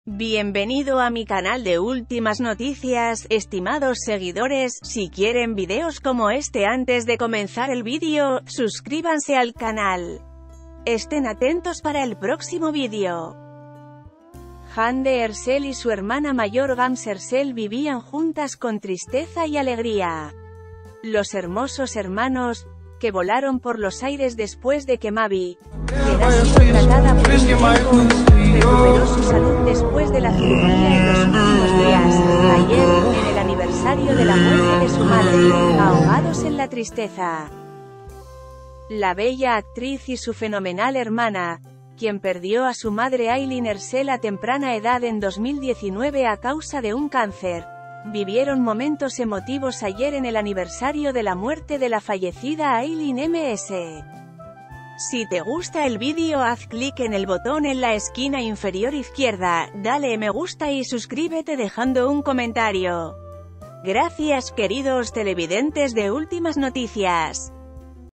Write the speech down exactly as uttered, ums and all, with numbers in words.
Bienvenido a mi canal de últimas noticias, estimados seguidores. Si quieren videos como este antes de comenzar el vídeo, suscríbanse al canal. Estén atentos para el próximo vídeo. Hande Erçel y su hermana mayor Gams Erçel vivían juntas con tristeza y alegría. Los hermosos hermanos, que volaron por los aires después de que Mavi, quien ha sido tratada por un tiempo, recuperó su salud después de la cirugía en los últimos días. Ayer, en el aniversario de la muerte de su madre, ahogados en la tristeza. La bella actriz y su fenomenal hermana, quien perdió a su madre Aylin Erçel a temprana edad en dos mil diecinueve a causa de un cáncer, vivieron momentos emotivos ayer en el aniversario de la muerte de la fallecida Aylin M S Si te gusta el vídeo, haz clic en el botón en la esquina inferior izquierda, dale me gusta y suscríbete dejando un comentario. Gracias queridos televidentes de Últimas Noticias.